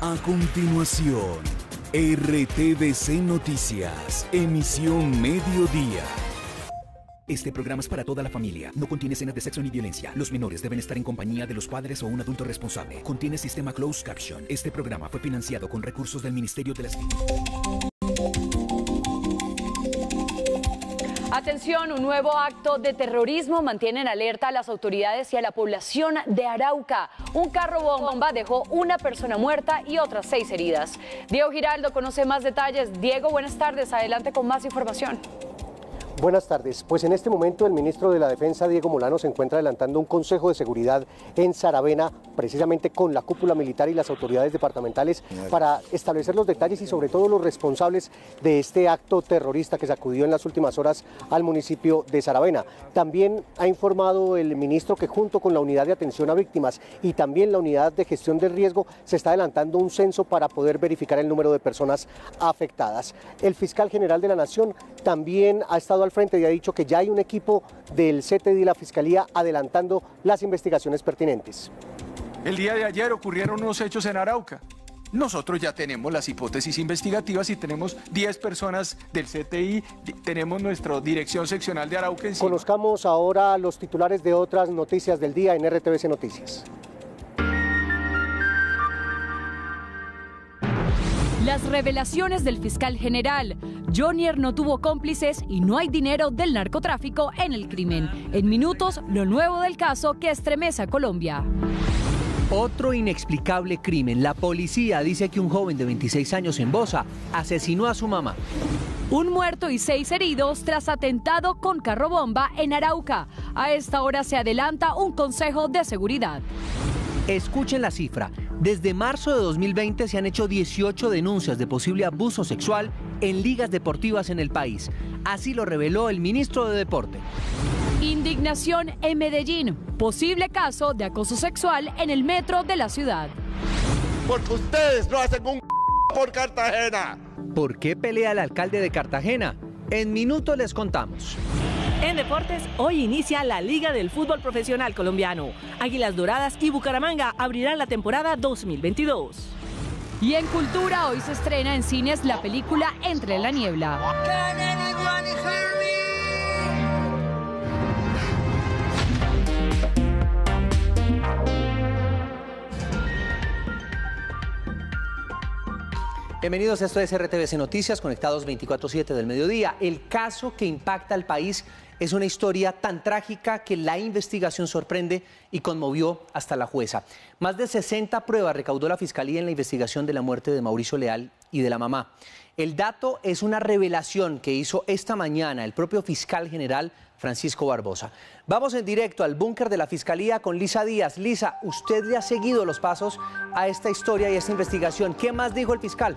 A continuación, RTVC Noticias, emisión mediodía. Este programa es para toda la familia. No contiene escenas de sexo ni violencia. Los menores deben estar en compañía de los padres o un adulto responsable. Contiene sistema closed caption. Este programa fue financiado con recursos del Ministerio de las... Atención, un nuevo acto de terrorismo mantiene en alerta a las autoridades y a la población de Arauca. Un carro bomba dejó una persona muerta y otras 6 heridas. Diego Giraldo conoce más detalles. Diego, buenas tardes. Adelante con más información. Buenas tardes. Pues en este momento el ministro de la Defensa, Diego Molano, se encuentra adelantando un consejo de seguridad en Saravena, precisamente con la cúpula militar y las autoridades departamentales, para establecer los detalles y sobre todo los responsables de este acto terrorista que sacudió en las últimas horas al municipio de Saravena. También ha informado el ministro que junto con la unidad de atención a víctimas y también la unidad de gestión del riesgo se está adelantando un censo para poder verificar el número de personas afectadas. El fiscal general de la Nación también ha estado al frente y ha dicho que ya hay un equipo del CTI y la Fiscalía adelantando las investigaciones pertinentes. El día de ayer ocurrieron unos hechos en Arauca. Nosotros ya tenemos las hipótesis investigativas y tenemos 10 personas del CTI, tenemos nuestra dirección seccional de Arauca encima. Conozcamos ahora los titulares de otras noticias del día en RTVC Noticias. Las revelaciones del fiscal general. Jonier no tuvo cómplices y no hay dinero del narcotráfico en el crimen. En minutos, lo nuevo del caso que estremece a Colombia. Otro inexplicable crimen. La policía dice que un joven de 26 años en Bosa asesinó a su mamá. Un muerto y 6 heridos tras atentado con carro bomba en Arauca. A esta hora se adelanta un consejo de seguridad. Escuchen la cifra. Desde marzo de 2020 se han hecho 18 denuncias de posible abuso sexual en ligas deportivas en el país. Así lo reveló el ministro de Deporte. Indignación en Medellín. Posible caso de acoso sexual en el metro de la ciudad. Porque ustedes no hacen un por Cartagena. ¿Por qué pelea el alcalde de Cartagena? En minutos les contamos. En deportes, hoy inicia la Liga del Fútbol Profesional Colombiano. Águilas Doradas y Bucaramanga abrirán la temporada 2022. Y en cultura, hoy se estrena en cines la película Entre la niebla. Bienvenidos, esto es RTVC Noticias, conectados 24/7 del mediodía. El caso que impacta al país es una historia tan trágica que la investigación sorprende y conmovió hasta la jueza. Más de 60 pruebas recaudó la Fiscalía en la investigación de la muerte de Mauricio Leal y de la mamá. El dato es una revelación que hizo esta mañana el propio fiscal general Francisco Barbosa. Vamos en directo al búnker de la Fiscalía con Lisa Díaz. Lisa, usted le ha seguido los pasos a esta historia y a esta investigación. ¿Qué más dijo el fiscal?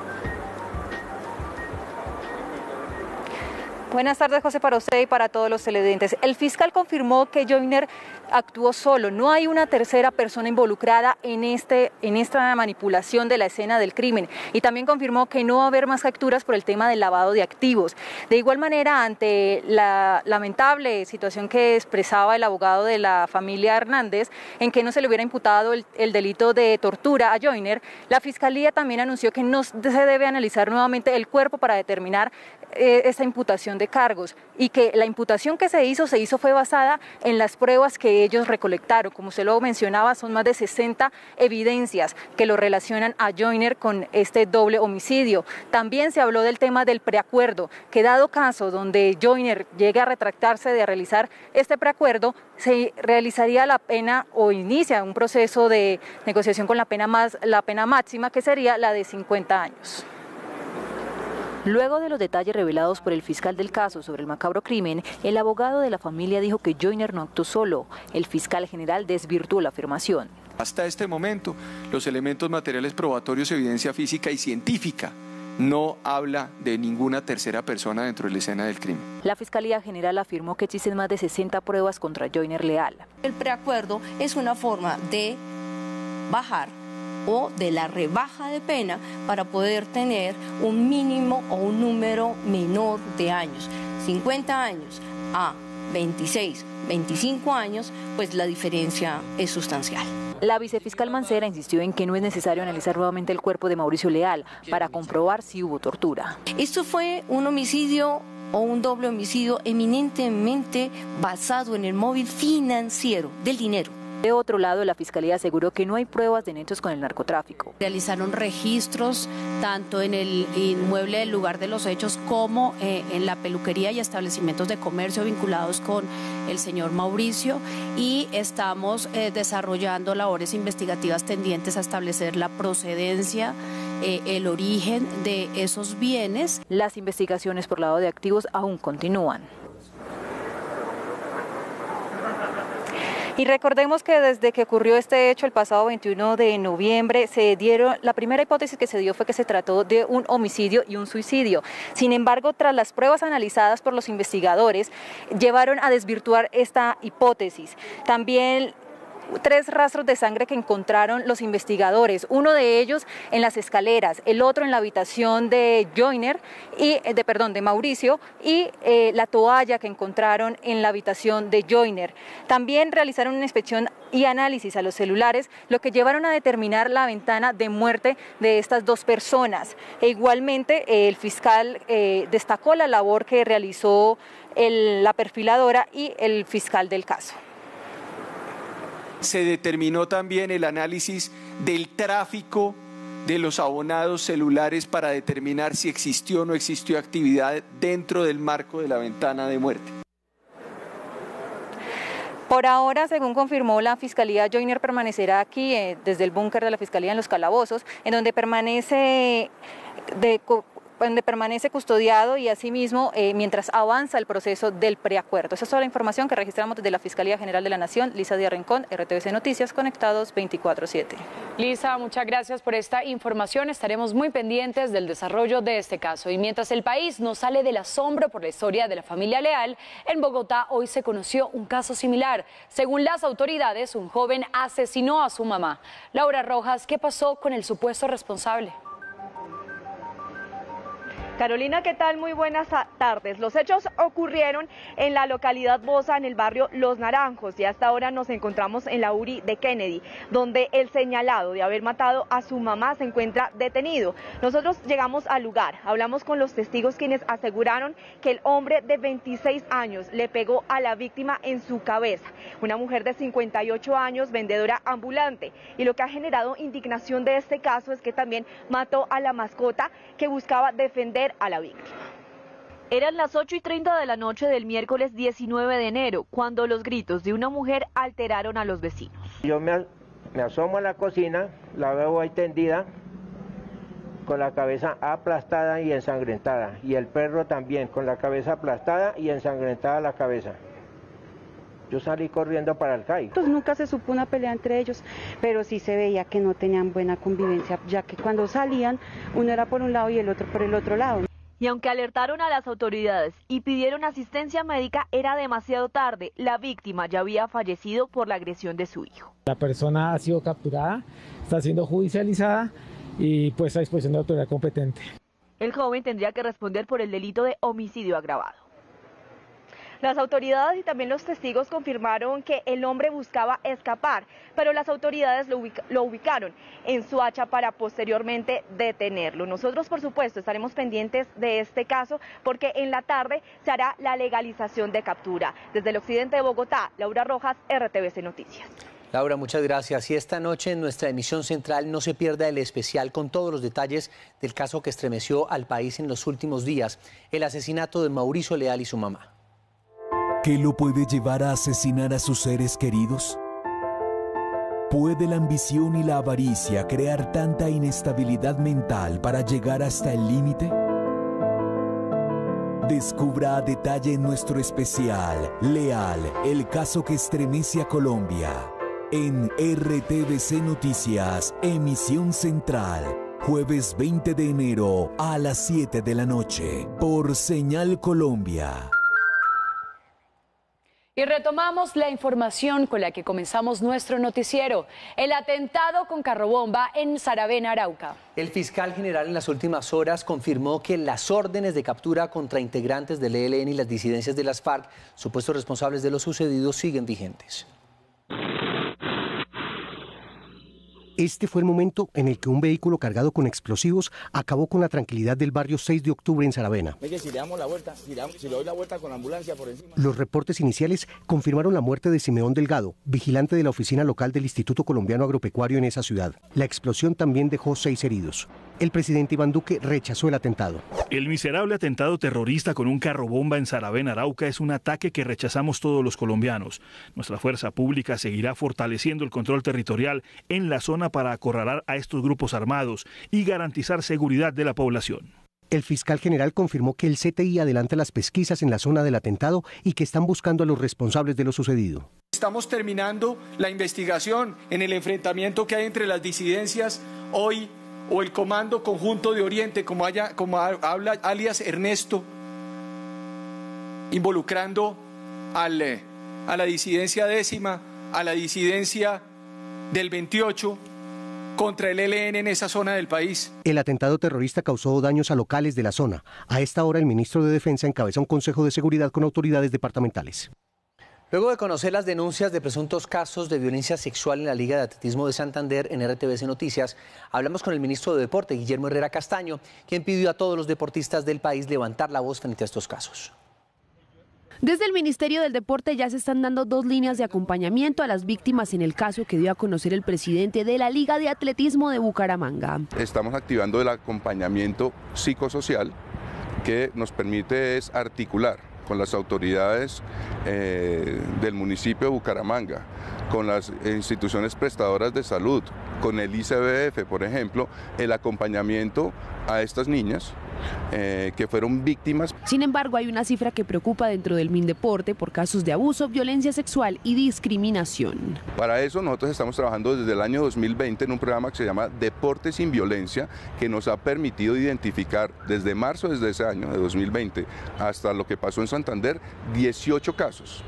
Buenas tardes, José, para usted y para todos los televidentes. El fiscal confirmó que Jonier actuó solo, no hay una tercera persona involucrada en esta manipulación de la escena del crimen, y también confirmó que no va a haber más capturas por el tema del lavado de activos. De igual manera, ante la lamentable situación que expresaba el abogado de la familia Hernández, en que no se le hubiera imputado el delito de tortura a Jonier, la Fiscalía también anunció que no se debe analizar nuevamente el cuerpo para determinar esta imputación de cargos, y que la imputación que se hizo fue basada en las pruebas que ellos recolectaron. Como se lo mencionaba, son más de 60 evidencias que lo relacionan a Jonier con este doble homicidio. También se habló del tema del preacuerdo, que dado caso donde Jonier llegue a retractarse de realizar este preacuerdo, se realizaría la pena o inicia un proceso de negociación con la pena máxima, que sería la de 50 años. Luego de los detalles revelados por el fiscal del caso sobre el macabro crimen, el abogado de la familia dijo que Jonier no actuó solo. El fiscal general desvirtuó la afirmación. Hasta este momento, los elementos materiales probatorios, evidencia física y científica, no habla de ninguna tercera persona dentro de la escena del crimen. La Fiscalía General afirmó que existen más de 60 pruebas contra Jonier Leal. El preacuerdo es una forma de bajar o de la rebaja de pena para poder tener un mínimo o un número menor de años. 50 años a 26, 25 años, pues la diferencia es sustancial. La vicefiscal Mancera insistió en que no es necesario analizar nuevamente el cuerpo de Mauricio Leal para comprobar si hubo tortura. Esto fue un homicidio o un doble homicidio eminentemente basado en el móvil financiero del dinero. De otro lado, la Fiscalía aseguró que no hay pruebas de nexos con el narcotráfico. Realizaron registros tanto en el inmueble del lugar de los hechos como en la peluquería y establecimientos de comercio vinculados con el señor Mauricio, y estamos desarrollando labores investigativas tendientes a establecer la procedencia, el origen de esos bienes. Las investigaciones por lavado de activos aún continúan. Y recordemos que desde que ocurrió este hecho el pasado 21 de noviembre, la primera hipótesis que se dio fue que se trató de un homicidio y un suicidio. Sin embargo, tras las pruebas analizadas por los investigadores, llevaron a desvirtuar esta hipótesis. También 3 rastros de sangre que encontraron los investigadores, uno de ellos en las escaleras, el otro en la habitación de de Mauricio, y la toalla que encontraron en la habitación de Joyner. También realizaron una inspección y análisis a los celulares, lo que llevaron a determinar la ventana de muerte de estas 2 personas. E igualmente el fiscal destacó la labor que realizó la perfiladora y el fiscal del caso. Se determinó también el análisis del tráfico de los abonados celulares para determinar si existió o no existió actividad dentro del marco de la ventana de muerte. Por ahora, según confirmó la Fiscalía, Joyner permanecerá aquí desde el búnker de la Fiscalía en Los Calabozos, en donde permanece custodiado y asimismo mientras avanza el proceso del preacuerdo. Esa es toda la información que registramos desde la Fiscalía General de la Nación. Lisa Díaz Rincón, RTVC Noticias, conectados 24/7. Lisa, muchas gracias por esta información. Estaremos muy pendientes del desarrollo de este caso. Y mientras el país no sale del asombro por la historia de la familia Leal, en Bogotá hoy se conoció un caso similar. Según las autoridades, un joven asesinó a su mamá. Laura Rojas, ¿qué pasó con el supuesto responsable? Carolina, ¿qué tal? Muy buenas tardes. Los hechos ocurrieron en la localidad Bosa, en el barrio Los Naranjos, y hasta ahora nos encontramos en la URI de Kennedy, donde el señalado de haber matado a su mamá se encuentra detenido. Nosotros llegamos al lugar, hablamos con los testigos quienes aseguraron que el hombre de 26 años le pegó a la víctima en su cabeza, una mujer de 58 años, vendedora ambulante, y lo que ha generado indignación de este caso es que también mató a la mascota que buscaba defender a la víctima. Eran las 8:30 de la noche del miércoles 19 de enero, cuando los gritos de una mujer alteraron a los vecinos. Yo me asomo a la cocina, la veo ahí tendida, con la cabeza aplastada y ensangrentada, y el perro también, con la cabeza aplastada y ensangrentada la cabeza. Yo salí corriendo para el CAI. Pues nunca se supo una pelea entre ellos, pero sí se veía que no tenían buena convivencia, ya que cuando salían, uno era por un lado y el otro por el otro lado. Y aunque alertaron a las autoridades y pidieron asistencia médica, era demasiado tarde. La víctima ya había fallecido por la agresión de su hijo. La persona ha sido capturada, está siendo judicializada y puesta a disposición de la autoridad competente. El joven tendría que responder por el delito de homicidio agravado. Las autoridades y también los testigos confirmaron que el hombre buscaba escapar, pero las autoridades lo ubicaron en Soacha para posteriormente detenerlo. Nosotros, por supuesto, estaremos pendientes de este caso porque en la tarde se hará la legalización de captura. Desde el occidente de Bogotá, Laura Rojas, RTVC Noticias. Laura, muchas gracias. Y esta noche en nuestra emisión central no se pierda el especial con todos los detalles del caso que estremeció al país en los últimos días, el asesinato de Mauricio Leal y su mamá. ¿Qué lo puede llevar a asesinar a sus seres queridos? ¿Puede la ambición y la avaricia crear tanta inestabilidad mental para llegar hasta el límite? Descubra a detalle en nuestro especial Leal, el caso que estremece a Colombia, en RTVC Noticias, emisión central, jueves 20 de enero a las 7 de la noche, por Señal Colombia. Y retomamos la información con la que comenzamos nuestro noticiero, el atentado con carrobomba en Saravena, Arauca. El fiscal general en las últimas horas confirmó que las órdenes de captura contra integrantes del ELN y las disidencias de las FARC, supuestos responsables de lo sucedido, siguen vigentes. Este fue el momento en el que un vehículo cargado con explosivos acabó con la tranquilidad del barrio 6 de octubre en Saravena. Es que si le damos la vuelta, si le doy la vuelta con la ambulancia por encima. Los reportes iniciales confirmaron la muerte de Simeón Delgado, vigilante de la oficina local del Instituto Colombiano Agropecuario en esa ciudad. La explosión también dejó 6 heridos. El presidente Iván Duque rechazó el atentado. El miserable atentado terrorista con un carro bomba en Saravena, Arauca, es un ataque que rechazamos todos los colombianos. Nuestra fuerza pública seguirá fortaleciendo el control territorial en la zona para acorralar a estos grupos armados y garantizar seguridad de la población. El fiscal general confirmó que el CTI adelanta las pesquisas en la zona del atentado y que están buscando a los responsables de lo sucedido. Estamos terminando la investigación en el enfrentamiento que hay entre las disidencias hoy, o el Comando Conjunto de Oriente, como habla alias Ernesto, involucrando a la disidencia 10ª, a la disidencia del 28, contra el ELN en esa zona del país. El atentado terrorista causó daños a locales de la zona. A esta hora, el ministro de Defensa encabeza un consejo de seguridad con autoridades departamentales. Luego de conocer las denuncias de presuntos casos de violencia sexual en la Liga de Atletismo de Santander en RTVC Noticias, hablamos con el ministro de Deporte, Guillermo Herrera Castaño, quien pidió a todos los deportistas del país levantar la voz frente a estos casos. Desde el Ministerio del Deporte ya se están dando 2 líneas de acompañamiento a las víctimas en el caso que dio a conocer el presidente de la Liga de Atletismo de Bucaramanga. Estamos activando el acompañamiento psicosocial que nos permite articular con las autoridades del municipio de Bucaramanga, con las instituciones prestadoras de salud, con el ICBF, por ejemplo, el acompañamiento a estas niñas que fueron víctimas. Sin embargo, hay una cifra que preocupa dentro del Mindeporte por casos de abuso, violencia sexual y discriminación. Para eso nosotros estamos trabajando desde el año 2020 en un programa que se llama Deporte sin Violencia, que nos ha permitido identificar desde marzo de ese año, de 2020, hasta lo que pasó en Santander, 18 casos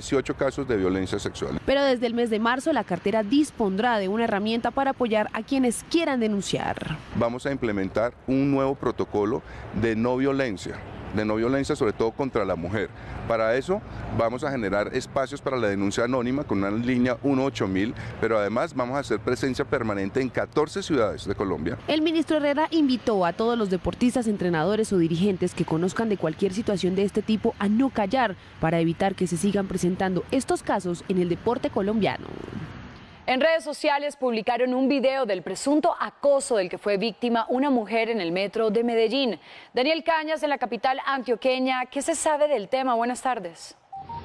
de violencia sexual. Pero desde el mes de marzo la cartera dispondrá de una herramienta para apoyar a quienes quieran denunciar. Vamos a implementar un nuevo protocolo de no violencia sobre todo contra la mujer. Para eso vamos a generar espacios para la denuncia anónima con una línea 18000, pero además vamos a hacer presencia permanente en 14 ciudades de Colombia. El ministro Herrera invitó a todos los deportistas, entrenadores o dirigentes que conozcan de cualquier situación de este tipo a no callar para evitar que se sigan presentando estos casos en el deporte colombiano. En redes sociales publicaron un video del presunto acoso del que fue víctima una mujer en el metro de Medellín. Daniel Cañas, en la capital antioqueña, ¿qué se sabe del tema? Buenas tardes.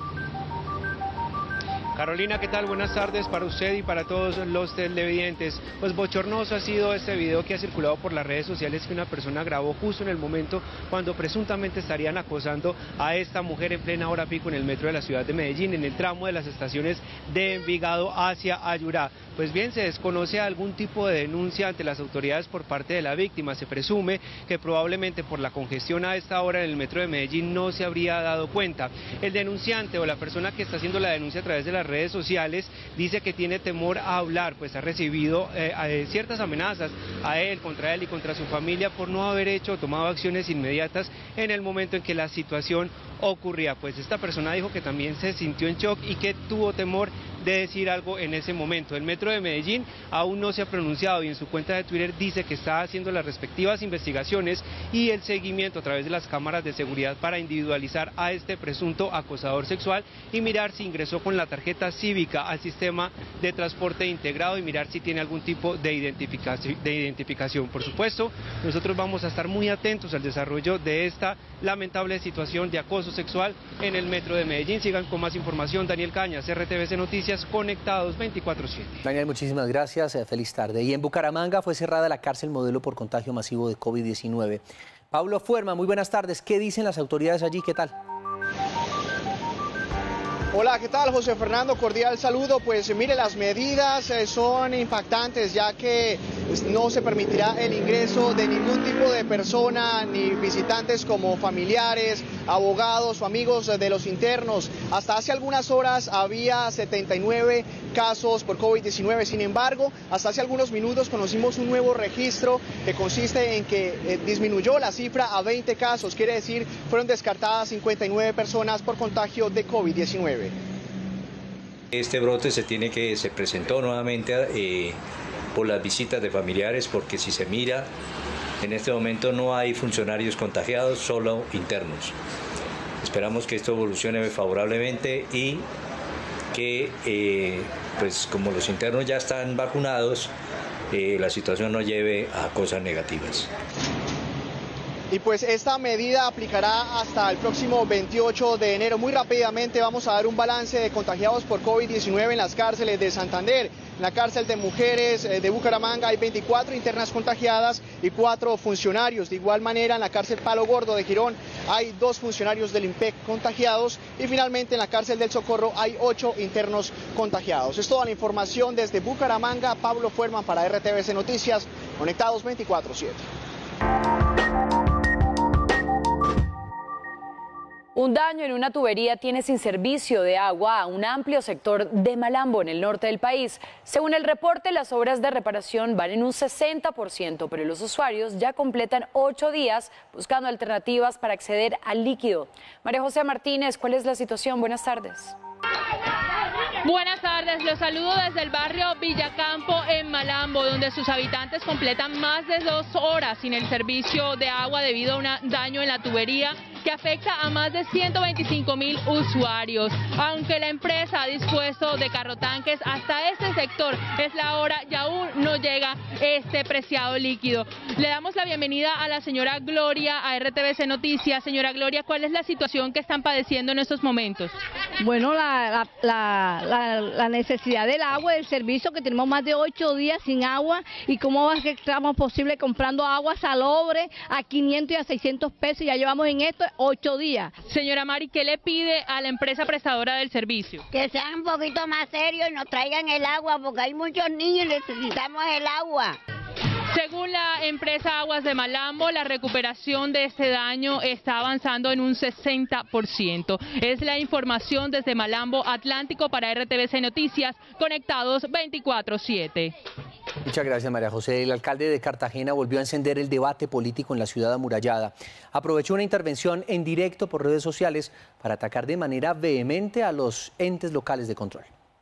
Carolina, ¿qué tal? Buenas tardes para usted y para todos los televidentes. Pues bochornoso ha sido este video que ha circulado por las redes sociales que una persona grabó justo en el momento cuando presuntamente estarían acosando a esta mujer en plena hora pico en el metro de la ciudad de Medellín, en el tramo de las estaciones de Envigado hacia Ayurá. Pues bien, se desconoce algún tipo de denuncia ante las autoridades por parte de la víctima. Se presume que probablemente por la congestión a esta hora en el metro de Medellín no se habría dado cuenta. El denunciante o la persona que está haciendo la denuncia a través de las redes sociales dice que tiene temor a hablar, pues ha recibido ciertas amenazas a él, contra él y contra su familia por no haber hecho o tomado acciones inmediatas en el momento en que la situación ocurría. Pues esta persona dijo que también se sintió en shock y que tuvo temor de decir algo en ese momento. El metro de Medellín aún no se ha pronunciado y en su cuenta de Twitter dice que está haciendo las respectivas investigaciones y el seguimiento a través de las cámaras de seguridad para individualizar a este presunto acosador sexual y mirar si ingresó con la tarjeta cívica al sistema de transporte integrado y mirar si tiene algún tipo de identificación. Por supuesto, nosotros vamos a estar muy atentos al desarrollo de esta lamentable situación de acoso sexual en el metro de Medellín. Sigan con más información. Daniel Cañas, RTVC Noticias, conectados 24/7. Daniel, muchísimas gracias. Feliz tarde. Y en Bucaramanga fue cerrada la cárcel modelo por contagio masivo de COVID-19. Pablo Fuerma, muy buenas tardes. ¿Qué dicen las autoridades allí? ¿Qué tal? Hola, ¿qué tal? José Fernando, cordial saludo. Pues mire, las medidas son impactantes, ya que no se permitirá el ingreso de ningún tipo de persona, ni visitantes como familiares, abogados o amigos de los internos. Hasta hace algunas horas había 79 casos por COVID-19, sin embargo, hasta hace algunos minutos conocimos un nuevo registro que consiste en que disminuyó la cifra a 20 casos, quiere decir, fueron descartadas 59 personas por contagio de COVID-19. Este brote se presentó nuevamente por las visitas de familiares, porque si se mira, en este momento no hay funcionarios contagiados, solo internos. Esperamos que esto evolucione favorablemente y que, pues como los internos ya están vacunados, la situación no lleve a cosas negativas. Y pues esta medida aplicará hasta el próximo 28 de enero. Muy rápidamente vamos a dar un balance de contagiados por COVID-19 en las cárceles de Santander. En la cárcel de mujeres de Bucaramanga hay 24 internas contagiadas y 4 funcionarios. De igual manera en la cárcel Palo Gordo de Girón hay 2 funcionarios del IMPEC contagiados. Y finalmente en la cárcel del Socorro hay 8 internos contagiados. Es toda la información desde Bucaramanga. Pablo Fuerman para RTVC Noticias, conectados 24/7. Un daño en una tubería tiene sin servicio de agua a un amplio sector de Malambo, en el norte del país. Según el reporte, las obras de reparación van en un 60%, pero los usuarios ya completan 8 días buscando alternativas para acceder al líquido. María José Martínez, ¿cuál es la situación? Buenas tardes. Buenas tardes, los saludo desde el barrio Villacampo en Malambo, donde sus habitantes completan más de 2 horas sin el servicio de agua debido a un daño en la tubería que afecta a más de 125.000 usuarios. Aunque la empresa ha dispuesto de carrotanques hasta este sector, es la hora y aún no llega este preciado líquido. Le damos la bienvenida a la señora Gloria a RTVC Noticias. Señora Gloria, ¿cuál es la situación que están padeciendo en estos momentos? Bueno, la necesidad del agua, del servicio, que tenemos más de 8 días sin agua, y cómo va a ser que estamos posible comprando agua salobre a 500 y a 600 pesos, ya llevamos en esto 8 días. Señora Mari, ¿qué le pide a la empresa prestadora del servicio? Que sean un poquito más serios y nos traigan el agua, porque hay muchos niños y necesitamos el agua. Según la empresa Aguas de Malambo, la recuperación de este daño está avanzando en un 60%. Es la información desde Malambo Atlántico para RTVC Noticias, conectados 24/7. Muchas gracias, María José. El alcalde de Cartagena volvió a encender el debate político en la ciudad amurallada. Aprovechó una intervención en directo por redes sociales para atacar de manera vehemente a los entes locales de control.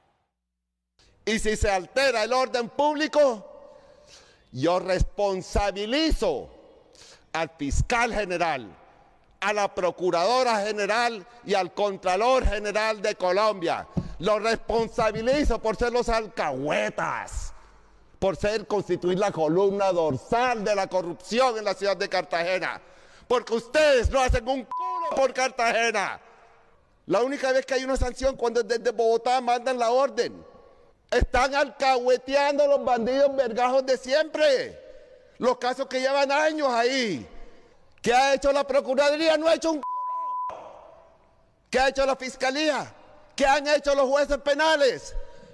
Y si se altera el orden público, yo responsabilizo al fiscal general, a la procuradora general y al contralor general de Colombia. Los responsabilizo por ser los alcahuetas, por constituir la columna dorsal de la corrupción en la ciudad de Cartagena. Porque ustedes no hacen un culo por Cartagena. La única vez que hay una sanción cuando desde Bogotá mandan la orden. Están alcahueteando a los bandidos vergajos de siempre. Los casos que llevan años ahí. ¿Qué ha hecho la Procuraduría? No ha hecho un culo. ¿Qué ha hecho la Fiscalía? ¿Qué han hecho los jueces penales?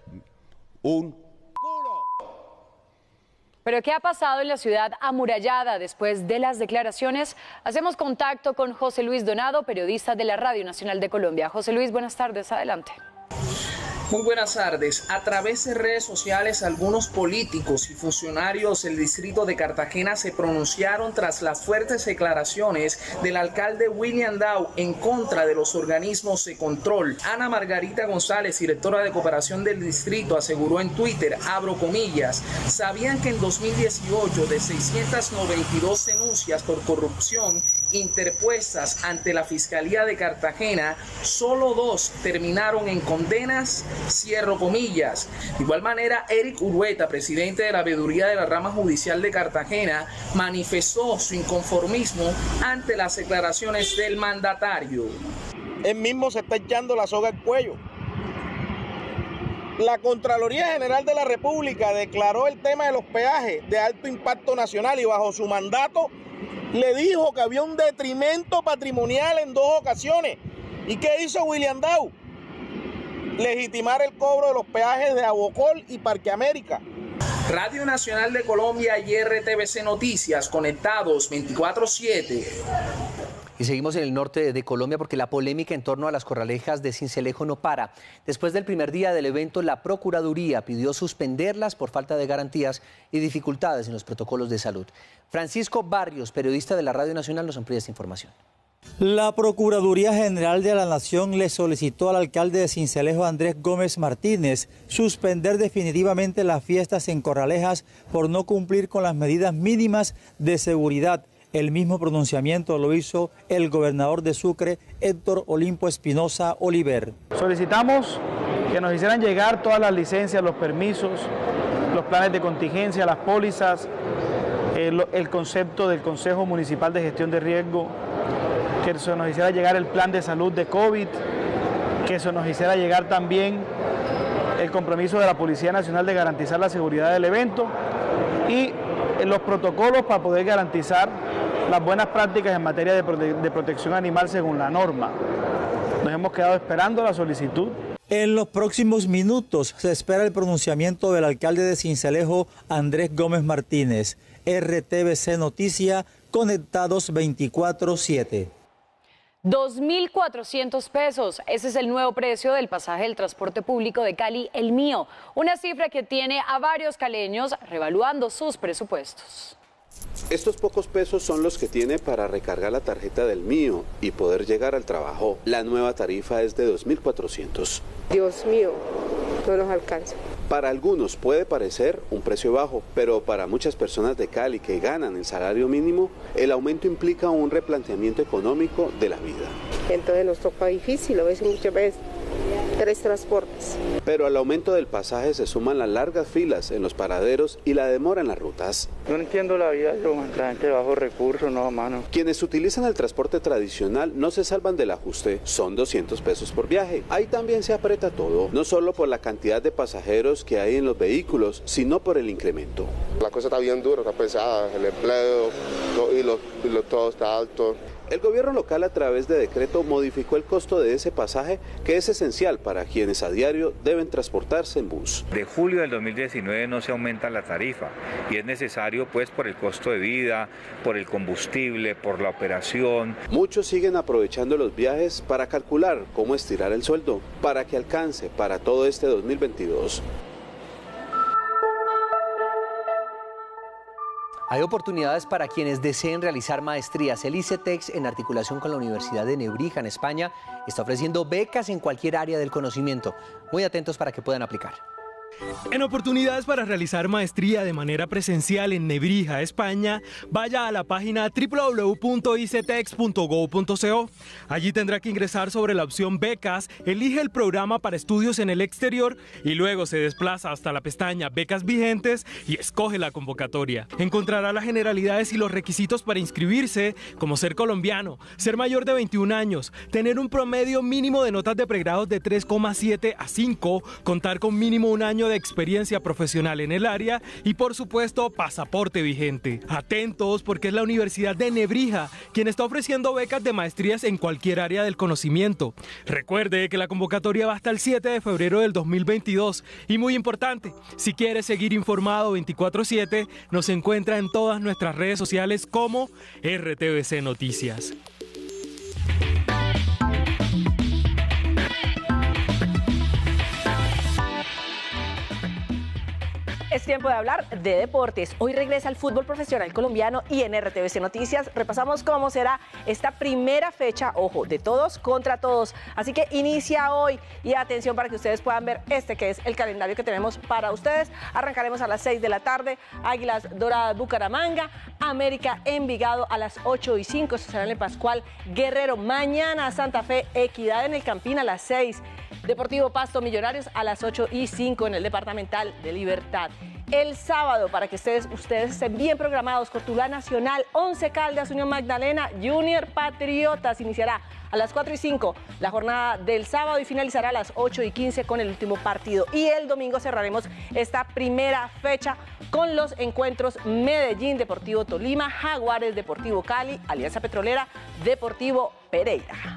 Un culo. ¿Pero qué ha pasado en la ciudad amurallada después de las declaraciones? Hacemos contacto con José Luis Donado, periodista de la Radio Nacional de Colombia. José Luis, buenas tardes, adelante. Muy buenas tardes. A través de redes sociales, algunos políticos y funcionarios del distrito de Cartagena se pronunciaron tras las fuertes declaraciones del alcalde William Dow en contra de los organismos de control. Ana Margarita González, directora de cooperación del distrito, aseguró en Twitter, abro comillas, ¿sabían que en 2018 de 692 denuncias por corrupción interpuestas ante la Fiscalía de Cartagena, solo 2 terminaron en condenas? Cierro comillas. De igual manera, Eric Urueta, presidente de la veeduría de la rama judicial de Cartagena, manifestó su inconformismo ante las declaraciones del mandatario. Él mismo se está echando la soga al cuello. La Contraloría General de la República declaró el tema de los peajes de alto impacto nacional y bajo su mandato le dijo que había un detrimento patrimonial en 2 ocasiones. ¿Y qué hizo William Dow? Legitimar el cobro de los peajes de Abocol y Parque América. Radio Nacional de Colombia y RTVC Noticias, conectados 24/7. Y seguimos en el norte de Colombia porque la polémica en torno a las corralejas de Sincelejo no para. Después del primer día del evento, la Procuraduría pidió suspenderlas por falta de garantías y dificultades en los protocolos de salud. Francisco Barrios, periodista de la Radio Nacional, nos amplía esta información. La Procuraduría General de la Nación le solicitó al alcalde de Sincelejo, Andrés Gómez Martínez, suspender definitivamente las fiestas en Corralejas por no cumplir con las medidas mínimas de seguridad. El mismo pronunciamiento lo hizo el gobernador de Sucre, Héctor Olimpo Espinosa Oliver. Solicitamos que nos hicieran llegar todas las licencias, los permisos, los planes de contingencia, las pólizas, el concepto del Consejo Municipal de Gestión de Riesgo, que se nos hiciera llegar el plan de salud de COVID, que se nos hiciera llegar también el compromiso de la Policía Nacional de garantizar la seguridad del evento y los protocolos para poder garantizar las buenas prácticas en materia de protección animal según la norma. Nos hemos quedado esperando la solicitud. En los próximos minutos se espera el pronunciamiento del alcalde de Sincelejo, Andrés Gómez Martínez. RTVC Noticia, conectados 24/7. 2.400 pesos. Ese es el nuevo precio del pasaje del transporte público de Cali, El Mío. Una cifra que tiene a varios caleños revaluando sus presupuestos. Estos pocos pesos son los que tiene para recargar la tarjeta del Mío y poder llegar al trabajo. La nueva tarifa es de 2.400. Dios mío, no nos alcanza. Para algunos puede parecer un precio bajo, pero para muchas personas de Cali que ganan el salario mínimo, el aumento implica un replanteamiento económico de la vida. Entonces nos toca difícil, a veces muchas veces 3 transportes. Pero al aumento del pasaje se suman las largas filas en los paraderos y la demora en las rutas. No entiendo la vida, la gente de bajos recursos, no, mano. Quienes utilizan el transporte tradicional no se salvan del ajuste, son 200 pesos por viaje. Ahí también se aprieta todo, no solo por la cantidad de pasajeros que hay en los vehículos, sino por el incremento. La cosa está bien dura, está pesada, el empleo todo está alto. El gobierno local a través de decreto modificó el costo de ese pasaje que es esencial para quienes a diario deben transportarse en bus. De julio del 2019 no se aumenta la tarifa y es necesario pues por el costo de vida, por el combustible, por la operación. Muchos siguen aprovechando los viajes para calcular cómo estirar el sueldo para que alcance para todo este 2022. Hay oportunidades para quienes deseen realizar maestrías. El ICETEX, en articulación con la Universidad de Nebrija, en España, está ofreciendo becas en cualquier área del conocimiento. Muy atentos para que puedan aplicar. En oportunidades para realizar maestría de manera presencial en Nebrija, España, vaya a la página www.icetex.go.co. Allí tendrá que ingresar sobre la opción becas, elige el programa para estudios en el exterior y luego se desplaza hasta la pestaña becas vigentes y escoge la convocatoria. Encontrará las generalidades y los requisitos para inscribirse, como ser colombiano, ser mayor de 21 años, tener un promedio mínimo de notas de pregrados de 3,7 a 5, contar con mínimo un año de experiencia profesional en el área y por supuesto pasaporte vigente. Atentos porque es la Universidad de Nebrija quien está ofreciendo becas de maestrías en cualquier área del conocimiento. Recuerde que la convocatoria va hasta el 7 de febrero del 2022 y muy importante, si quiere seguir informado 24/7, nos encuentra en todas nuestras redes sociales como RTVC Noticias. Es tiempo de hablar de deportes. Hoy regresa el fútbol profesional colombiano y en RTVC Noticias repasamos cómo será esta primera fecha, ojo, de todos contra todos. Así que inicia hoy y atención para que ustedes puedan ver que es el calendario que tenemos para ustedes. Arrancaremos a las 6 de la tarde, Águilas Doradas Bucaramanga, América Envigado a las 8:05, eso será en el Pascual Guerrero. Mañana Santa Fe Equidad en el Campín a las 6. Deportivo Pasto Millonarios a las 8:05 en el Departamental de Libertad. El sábado, para que ustedes estén bien programados, Cortuluá Nacional, 11 Caldas, Unión Magdalena, Junior Patriotas. Iniciará a las 4:05 la jornada del sábado y finalizará a las 8:15 con el último partido. Y el domingo cerraremos esta primera fecha con los encuentros Medellín, Deportivo Tolima, Jaguares, Deportivo Cali, Alianza Petrolera, Deportivo Pereira.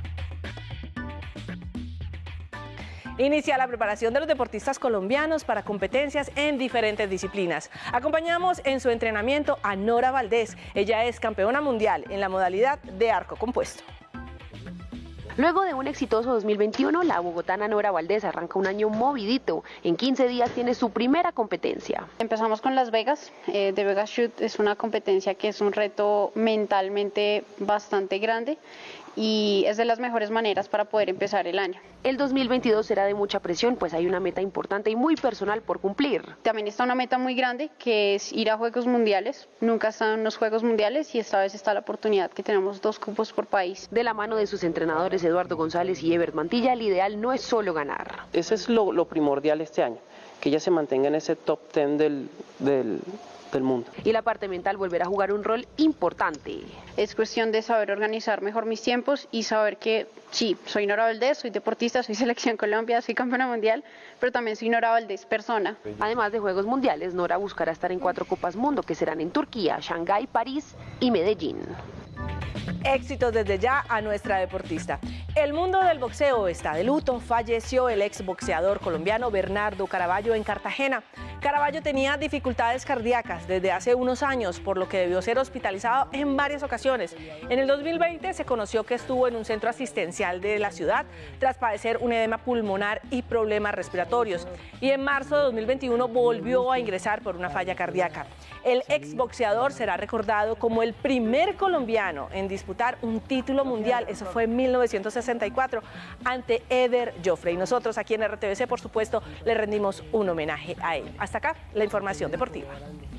Inicia la preparación de los deportistas colombianos para competencias en diferentes disciplinas. Acompañamos en su entrenamiento a Nora Valdés. Ella es campeona mundial en la modalidad de arco compuesto. Luego de un exitoso 2021, la bogotana Nora Valdés arranca un año movidito. En 15 días tiene su primera competencia. Empezamos con Las Vegas. The Vegas Shoot es una competencia que es un reto mentalmente bastante grande y es de las mejores maneras para poder empezar el año. El 2022 será de mucha presión, pues hay una meta importante y muy personal por cumplir. También está una meta muy grande, que es ir a Juegos Mundiales. Nunca están en los Juegos Mundiales y esta vez está la oportunidad que tenemos 2 cupos por país. De la mano de sus entrenadores Eduardo González y Ebert Mantilla, el ideal no es solo ganar. Ese es lo primordial este año, que ella se mantenga en ese top 10 del mundo. Y la parte mental volverá a jugar un rol importante. Es cuestión de saber organizar mejor mis tiempos y saber que sí, soy Nora Valdés, soy deportista, soy selección Colombia, soy campeona mundial, pero también soy Nora Valdés, persona. Además de Juegos Mundiales, Nora buscará estar en 4 Copas Mundo que serán en Turquía, Shanghái, París y Medellín. Éxitos desde ya a nuestra deportista. El mundo del boxeo está de luto. Falleció el exboxeador colombiano Bernardo Caraballo en Cartagena. Caraballo tenía dificultades cardíacas desde hace unos años, por lo que debió ser hospitalizado en varias ocasiones. En el 2020 se conoció que estuvo en un centro asistencial de la ciudad tras padecer un edema pulmonar y problemas respiratorios. Y en marzo de 2021 volvió a ingresar por una falla cardíaca. El exboxeador será recordado como el primer colombiano en disputar un título mundial. Eso fue en 1964 ante Eder Joffrey. Y nosotros aquí en RTVC, por supuesto, le rendimos un homenaje a él. Hasta acá la información deportiva.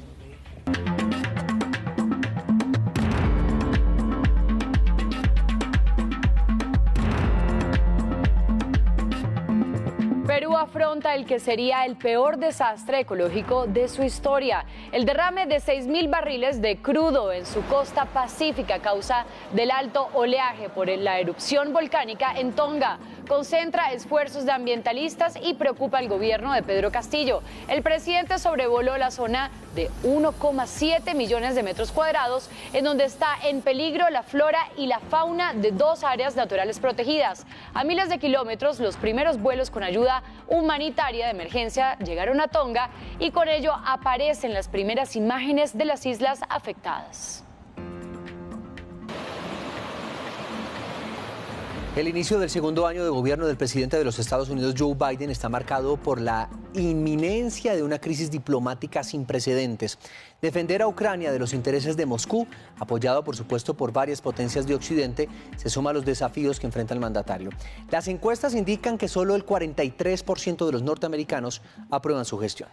Perú afronta el que sería el peor desastre ecológico de su historia. El derrame de 6.000 barriles de crudo en su costa pacífica a causa del alto oleaje por la erupción volcánica en Tonga concentra esfuerzos de ambientalistas y preocupa al gobierno de Pedro Castillo. El presidente sobrevoló la zona de 1,7 millones de metros cuadrados, en donde está en peligro la flora y la fauna de 2 áreas naturales protegidas. A miles de kilómetros, los primeros vuelos con ayuda humanitaria de emergencia llegaron a Tonga y con ello aparecen las primeras imágenes de las islas afectadas. El inicio del segundo año de gobierno del presidente de los Estados Unidos, Joe Biden, está marcado por la inminencia de una crisis diplomática sin precedentes. Defender a Ucrania de los intereses de Moscú, apoyado por supuesto por varias potencias de Occidente, se suma a los desafíos que enfrenta el mandatario. Las encuestas indican que solo el 43% de los norteamericanos aprueban su gestión.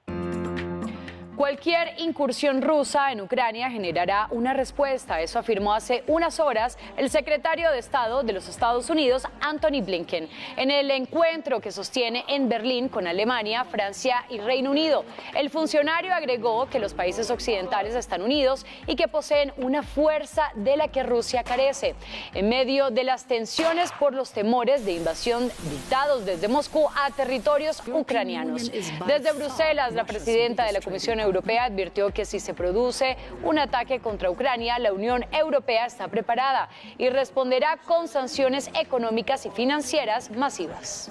Cualquier incursión rusa en Ucrania generará una respuesta. Eso afirmó hace unas horas el secretario de Estado de los Estados Unidos, Antony Blinken, en el encuentro que sostiene en Berlín con Alemania, Francia y Reino Unido. El funcionario agregó que los países occidentales están unidos y que poseen una fuerza de la que Rusia carece. En medio de las tensiones por los temores de invasión dictados desde Moscú a territorios ucranianos. Desde Bruselas, la presidenta de la Comisión Europea advirtió que si se produce un ataque contra Ucrania, la Unión Europea está preparada y responderá con sanciones económicas y financieras masivas.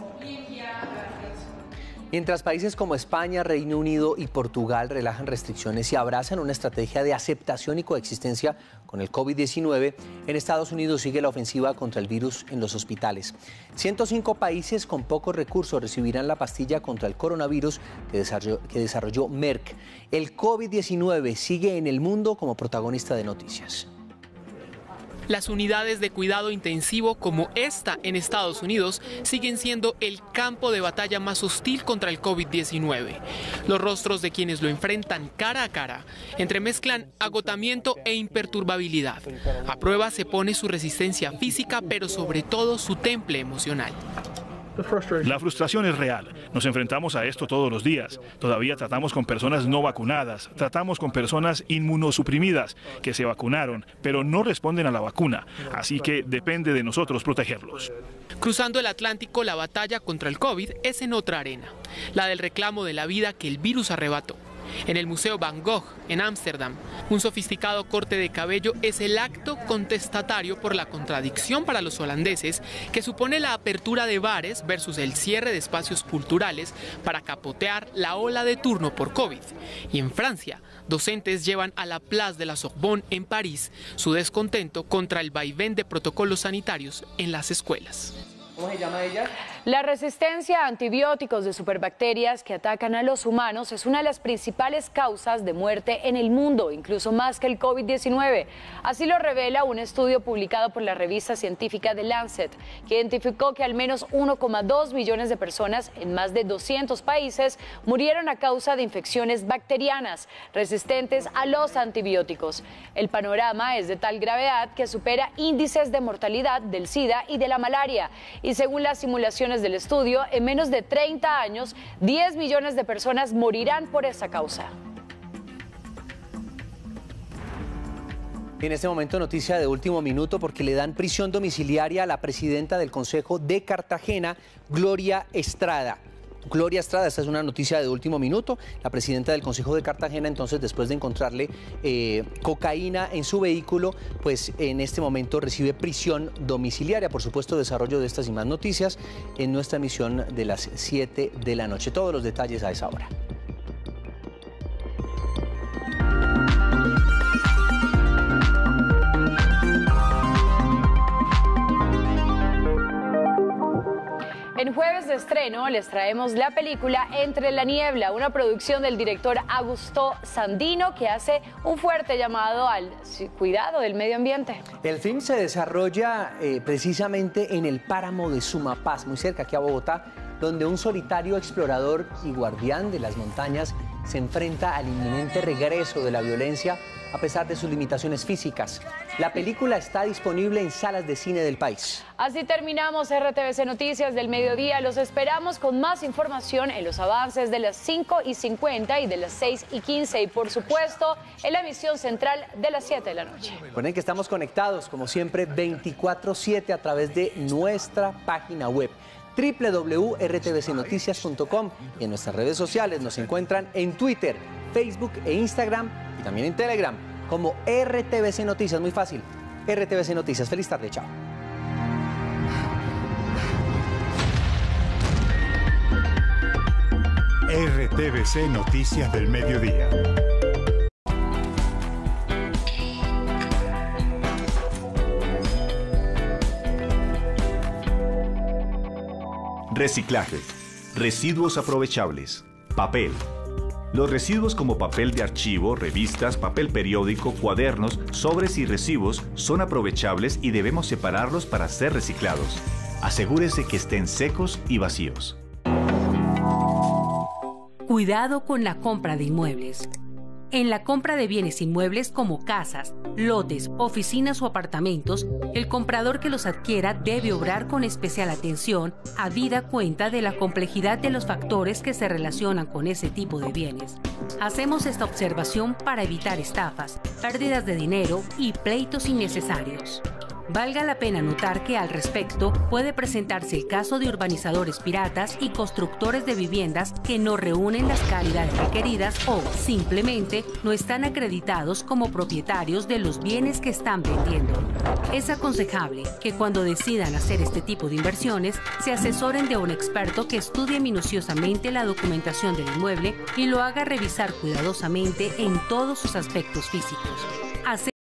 Mientras países como España, Reino Unido y Portugal relajan restricciones y abrazan una estrategia de aceptación y coexistencia con el COVID-19, en Estados Unidos sigue la ofensiva contra el virus en los hospitales. 105 países con pocos recursos recibirán la pastilla contra el coronavirus que desarrolló Merck. El COVID-19 sigue en el mundo como protagonista de noticias. Las unidades de cuidado intensivo como esta en Estados Unidos siguen siendo el campo de batalla más hostil contra el COVID-19. Los rostros de quienes lo enfrentan cara a cara entremezclan agotamiento e imperturbabilidad. A prueba se pone su resistencia física, pero sobre todo su temple emocional. La frustración es real. Nos enfrentamos a esto todos los días. Todavía tratamos con personas no vacunadas, tratamos con personas inmunosuprimidas que se vacunaron, pero no responden a la vacuna. Así que depende de nosotros protegerlos. Cruzando el Atlántico, la batalla contra el COVID es en otra arena, la del reclamo de la vida que el virus arrebató. En el Museo Van Gogh, en Ámsterdam, un sofisticado corte de cabello es el acto contestatario por la contradicción para los holandeses que supone la apertura de bares versus el cierre de espacios culturales para capotear la ola de turno por COVID. Y en Francia, docentes llevan a la Place de la Sorbonne en París su descontento contra el vaivén de protocolos sanitarios en las escuelas. ¿Cómo se llama ella? La resistencia a antibióticos de superbacterias que atacan a los humanos es una de las principales causas de muerte en el mundo, incluso más que el COVID-19. Así lo revela un estudio publicado por la revista científica The Lancet, que identificó que al menos 1,2 millones de personas en más de 200 países murieron a causa de infecciones bacterianas resistentes a los antibióticos. El panorama es de tal gravedad que supera índices de mortalidad del SIDA y de la malaria. Y según las simulaciones del estudio, en menos de 30 años, 10 millones de personas morirán por esa causa. En este momento, noticia de último minuto, porque le dan prisión domiciliaria a la presidenta del Consejo de Cartagena, Gloria Estrada. Gloria Estrada, esta es una noticia de último minuto. La presidenta del Consejo de Cartagena, entonces, después de encontrarle cocaína en su vehículo, pues en este momento recibe prisión domiciliaria. Por supuesto, desarrollo de estas y más noticias en nuestra emisión de las 7 de la noche. Todos los detalles a esa hora. En Jueves de Estreno les traemos la película Entre la Niebla, una producción del director Augusto Sandino que hace un fuerte llamado al cuidado del medio ambiente. El film se desarrolla precisamente en el páramo de Sumapaz, muy cerca aquí a Bogotá, donde un solitario explorador y guardián de las montañas se enfrenta al inminente regreso de la violencia a pesar de sus limitaciones físicas. La película está disponible en salas de cine del país. Así terminamos RTVC Noticias del Mediodía. Los esperamos con más información en los avances de las 5:50 y de las 6:15 y por supuesto en la emisión central de las 7 de la noche. Recuerden que estamos conectados como siempre 24/7 a través de nuestra página web www.rtvcnoticias.com y en nuestras redes sociales nos encuentran en Twitter, Facebook e Instagram y también en Telegram como RTVC Noticias, muy fácil, RTVC Noticias. Feliz tarde, chao. RTVC Noticias del Mediodía. Reciclaje, residuos aprovechables, papel. Los residuos como papel de archivo, revistas, papel periódico, cuadernos, sobres y recibos son aprovechables y debemos separarlos para ser reciclados. Asegúrese que estén secos y vacíos. Cuidado con la compra de inmuebles. En la compra de bienes inmuebles como casas, lotes, oficinas o apartamentos, el comprador que los adquiera debe obrar con especial atención, habida cuenta de la complejidad de los factores que se relacionan con ese tipo de bienes. Hacemos esta observación para evitar estafas, pérdidas de dinero y pleitos innecesarios. Valga la pena notar que al respecto puede presentarse el caso de urbanizadores piratas y constructores de viviendas que no reúnen las calidades requeridas o simplemente no están acreditados como propietarios de los bienes que están vendiendo. Es aconsejable que cuando decidan hacer este tipo de inversiones se asesoren de un experto que estudie minuciosamente la documentación del inmueble y lo haga revisar cuidadosamente en todos sus aspectos físicos.